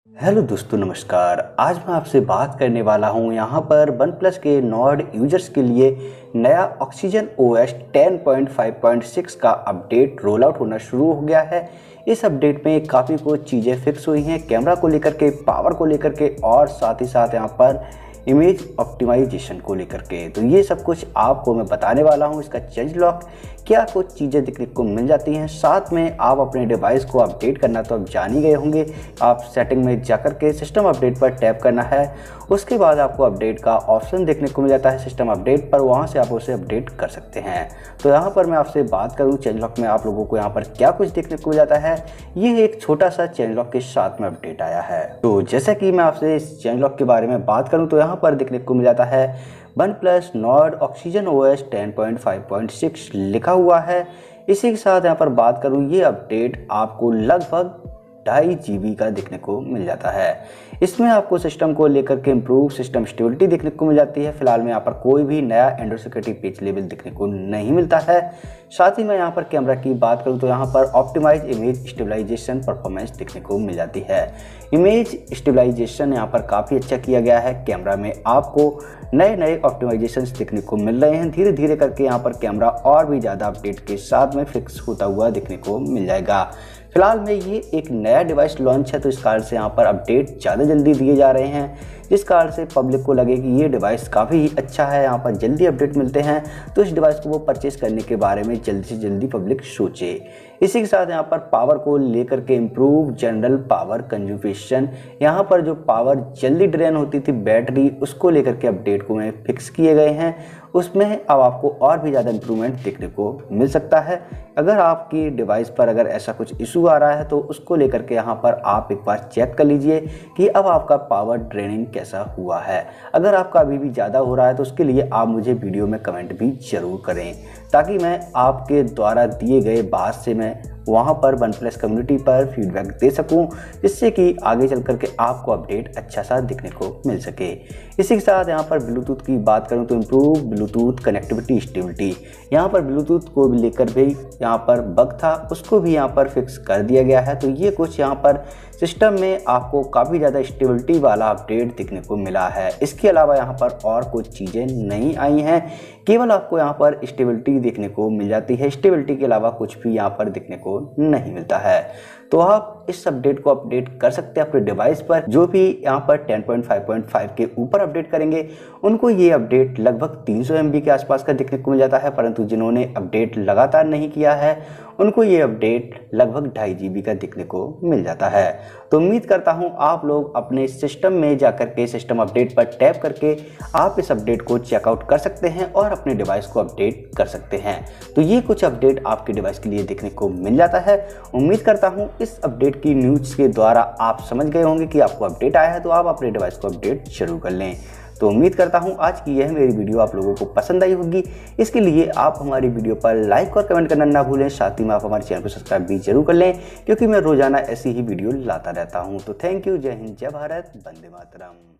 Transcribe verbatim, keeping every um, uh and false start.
Hello दोस्तों, नमस्कार। आज मैं आपसे बात करने वाला हूं यहाँ पर वन प्लस के नॉर्ड यूजर्स के लिए नया Oxygen OS ten point five point six का अपडेट रोल आउट होना शुरू हो गया है। इस अपडेट में काफ़ी कुछ चीज़ें फिक्स हुई हैं, कैमरा को लेकर के, पावर को लेकर के और साथ ही साथ यहाँ पर इमेज ऑप्टिमाइजेशन को लेकर के। तो ये सब कुछ आपको मैं बताने वाला हूँ। इसका चेंज लॉक क्या कुछ चीज़ें देखने को मिल जाती हैं। साथ में आप अपने डिवाइस को अपडेट करना तो आप जान ही गए होंगे। आप सेटिंग में जाकर के सिस्टम अपडेट पर टैप करना है, उसके बाद आपको अपडेट का ऑप्शन देखने को मिल जाता है सिस्टम अपडेट पर। वहाँ से आप उसे अपडेट कर सकते हैं। तो यहाँ पर मैं आपसे बात करूँ चेंज लॉक में आप लोगों को यहाँ पर क्या कुछ देखने को मिल जाता है। ये एक छोटा सा चेंज लॉक के साथ में अपडेट आया है। तो जैसा कि मैं आपसे इस चेंज लॉक के बारे में बात करूँ तो यहाँ पर देखने को मिल जाता है OnePlus Nord Oxygen OS ten point five point six लिखा हुआ है। इसी के साथ यहाँ पर बात करूँ, ये अपडेट आपको लगभग ढाई जी बी का देखने को मिल जाता है। इसमें आपको सिस्टम को लेकर के इम्प्रूव सिस्टम स्टेबिलिटी देखने को मिल जाती है। फिलहाल में यहाँ पर कोई भी नया एंड्रॉइड सिक्योरिटी पैच लेवल देखने को नहीं मिलता है। साथ ही मैं यहाँ पर कैमरा की बात करूँ तो यहाँ पर ऑप्टिमाइज इमेज स्टेबलाइजेशन परफॉर्मेंस देखने को मिल जाती है। इमेज स्टेबलाइजेशन यहाँ पर काफ़ी अच्छा किया गया है। कैमरा में आपको नए नए ऑप्टिमाइजेशन देखने को मिल रहे हैं। धीरे धीरे करके यहाँ पर कैमरा और भी ज़्यादा अपडेट के साथ में फिक्स होता हुआ देखने को मिल जाएगा। फिलहाल में ये एक नया डिवाइस लॉन्च है, तो इस कारण से यहाँ पर अपडेट ज़्यादा जल्दी दिए जा रहे हैं, जिस कारण से पब्लिक को लगे कि ये डिवाइस काफ़ी ही अच्छा है, यहाँ पर जल्दी अपडेट मिलते हैं, तो इस डिवाइस को वो परचेस करने के बारे में जल्दी से जल्दी पब्लिक सोचे। इसी के साथ यहाँ पर पावर को लेकर के इम्प्रूव जनरल पावर कंज्यूमेशन, यहाँ पर जो पावर जल्दी ड्रेन होती थी बैटरी, उसको लेकर के अपडेट को में फिक्स किए गए हैं। उसमें अब आपको और भी ज़्यादा इम्प्रूवमेंट देखने को मिल सकता है। अगर आपकी डिवाइस पर अगर ऐसा कुछ इशू आ रहा है तो उसको लेकर के यहाँ पर आप एक बार चेक कर लीजिए कि अब आपका पावर ड्रेनिंग कैसा हुआ है। अगर आपका अभी भी ज़्यादा हो रहा है तो उसके लिए आप मुझे वीडियो में कमेंट भी ज़रूर करें, ताकि मैं आपके द्वारा दिए गए बात से मैं वहाँ पर वन प्लस कम्युनिटी पर फीडबैक दे सकूं, जिससे कि आगे चल करके आपको अपडेट अच्छा सा दिखने को मिल सके। इसी के साथ यहाँ पर ब्लूटूथ की बात करूँ तो इम्प्रूव ब्लूटूथ कनेक्टिविटी स्टेबिलिटी, यहाँ पर ब्लूटूथ को भी लेकर भी यहाँ पर बग था, उसको भी यहाँ पर फिक्स कर दिया गया है। तो ये कुछ यहाँ पर सिस्टम में आपको काफ़ी ज़्यादा स्टेबिलिटी वाला अपडेट देखने को मिला है। इसके अलावा यहाँ पर और कुछ चीज़ें नहीं आई हैं, केवल आपको यहाँ पर स्टेबिलिटी देखने को मिल जाती है। स्टेबिलिटी के अलावा कुछ भी यहाँ पर देखने को नहीं मिलता है। तो आप इस अपडेट को अपडेट कर सकते हैं अपने डिवाइस पर। जो भी यहाँ पर ten point five point five के ऊपर अपडेट करेंगे उनको ये अपडेट लगभग तीन सौ एम बी के आसपास का देखने को मिल जाता है, परंतु जिन्होंने अपडेट लगातार नहीं किया है उनको ये अपडेट लगभग ढाई जी बी का देखने को मिल जाता है। तो उम्मीद करता हूँ आप लोग अपने सिस्टम में जाकर के सिस्टम अपडेट पर टैप करके आप इस अपडेट को चेकआउट कर सकते हैं और अपने डिवाइस को अपडेट कर सकते हैं। तो ये कुछ अपडेट आपके डिवाइस के लिए देखने को मिल जाता है। उम्मीद करता हूँ इस अपडेट की न्यूज़ के द्वारा आप समझ गए होंगे कि आपको अपडेट आया है, तो आप अपने डिवाइस को अपडेट जरूर कर लें। तो उम्मीद करता हूँ आज की यह मेरी वीडियो आप लोगों को पसंद आई होगी। इसके लिए आप हमारी वीडियो पर लाइक और कमेंट करना ना भूलें। साथ ही में आप हमारे चैनल को सब्सक्राइब भी जरूर कर लें, क्योंकि मैं रोजाना ऐसी ही वीडियो लाता रहता हूँ। तो थैंक यू। जय हिंद, जय भारत, वंदे मातरम।